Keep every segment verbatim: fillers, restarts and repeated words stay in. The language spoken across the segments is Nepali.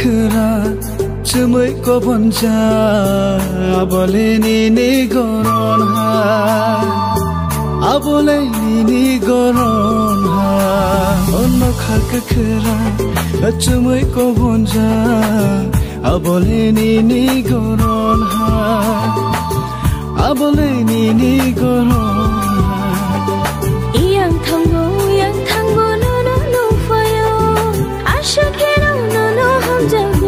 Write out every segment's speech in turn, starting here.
khra chumai ko bonja abole ni ni goron ha abole ni ni goron ha onno khak khra chumai ko bonja abole ni ni goron ha abole ni ni goron iyang thango yang thango no no no fayo asha kero no no ham jago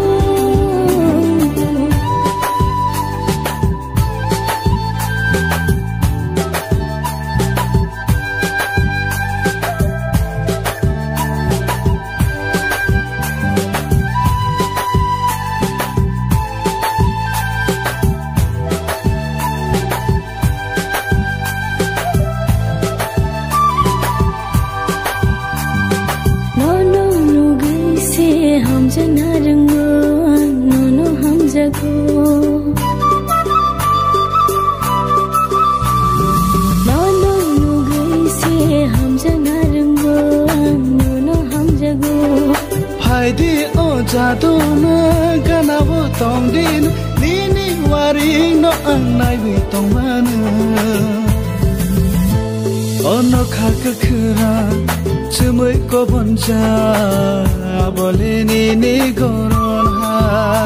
हम जना रंगो नोनो हम जगो नोनो नुगई से हम जना रंगो नोनो हम जगो फाइदी ओ जादू न गनावो तोंदिन नीनी वारी नो अन्नाइ wi तोंमान ono khak khra chumai ko bonja abole ni ni goron ha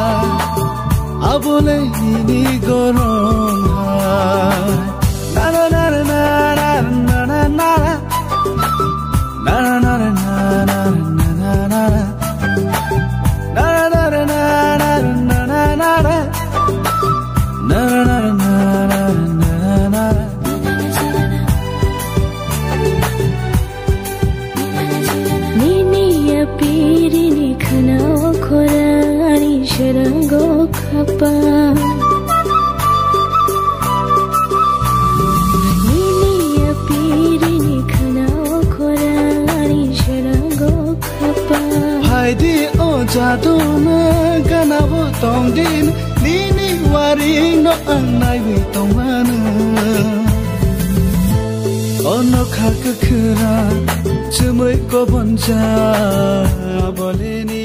abole ni ni goron ha na na na na na na na na na na na na na na na pirini khana khorani sharango khapa niniya pirini khana khorani sharango khapa haidi o jadu na ganabo tongdin nini wari no annai wi tongmana ono khak khra chumai ko bonja abole ni